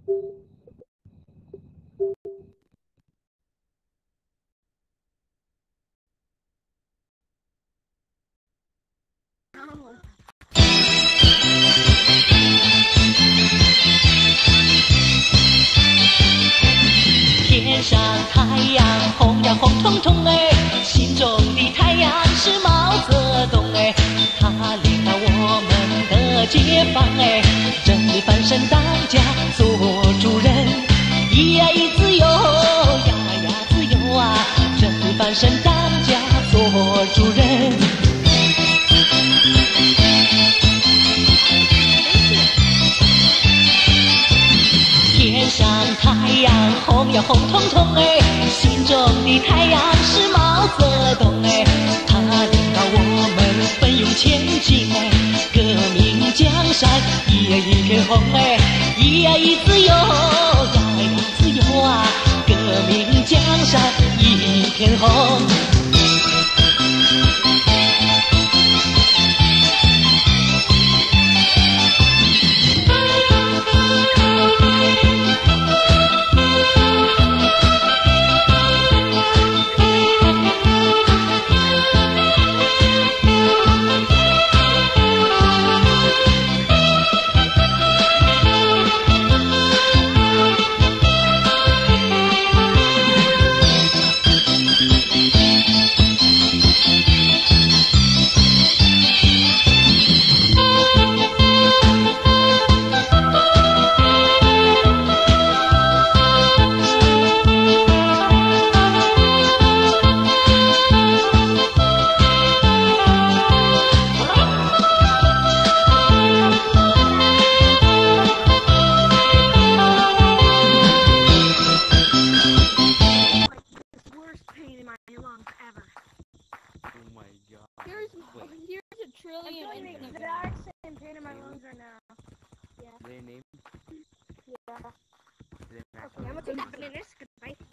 天上太阳红呀红彤彤哎，心中的太阳是毛泽东哎，他领导我们的解放哎，人民翻身当家做主人，咿呀咿自由呀呀自由啊，人民翻身当家做主人。天上太阳红呀红彤彤哎，心中的太阳是毛泽东哎，他领导我们奋勇前进哎，革命江山一片红哎，咿呀咿自由呀呀自由啊，革命江山一片红。 Here's a trillion. I'm feeling the exact same pain in my lungs right now. Yeah. Their name? Yeah. Their Okay, I'm gonna take that banana. Goodbye.